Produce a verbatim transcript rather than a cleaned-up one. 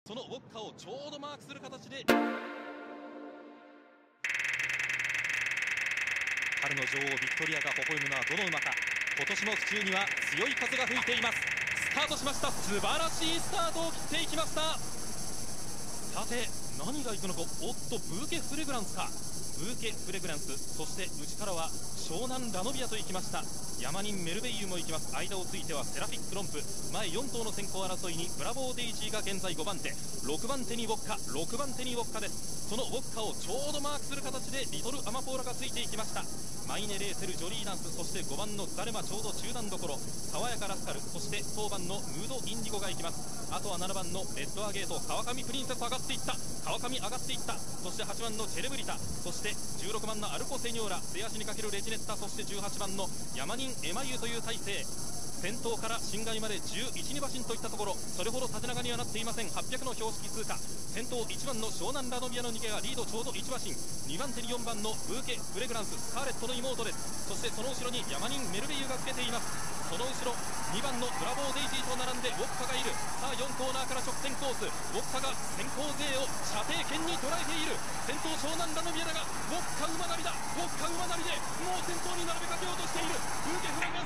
そのウォッカをちょうどマークする形で春の女王ビクトリアが微笑むのはどの馬か。今年も府中には強い風が吹いています。スタートしました。素晴らしいスタートを切っていきました。さて何がいくのか。おっとブーケフレグランスか。ブーケフレグランス、そして内からは湘南ラノビアと行きました。ヤマニンメルベイユも行きます。間をついてはセラフィックロンプ、前よん頭の先行争いにブラボーデイジーが現在ごばん手、ろくばん手にウォッカ、ろくばん手にウォッカです。そのウォッカをちょうどマークする形でリトルアマポーラがついていきました。マイネレーセル、ジョリーダンス、そしてごばんのザレマちょうど中段どころ、爽やかラスカル、そして当番のムードインディゴが行きます。あとはななばんのレッドアゲート、川上プリンセス上がっていった、川上上がっていった。そしてはちばんのチェレブリタ、そしてじゅうろくばんのアルコセニョーラ、末足にかけるレジネッタ、そしてじゅうはちばんのヤマニンエマユという体勢。先頭から新外までじゅういち、に馬身といったところ、それほど縦長にはなっていません。はっぴゃくの標識通過、先頭いちばんの湘南ラノビアの逃げがリードちょうどいち馬身、にばん手によんばんのブーケフレグランス、スカーレットの妹です。そしてその後ろにヤマニンメルベイユがつけています。その後ろにばんのブラボーデイジーと並んでウォッカがいる。さあよんコーナーから直線コース、ウォッカが先行勢を射程圏に捉えている。先頭湘南ラノビアだがウォッカ馬なりだ、ウォッカ馬なりでもう先頭に並べかけようとしている。ブーケフレグランス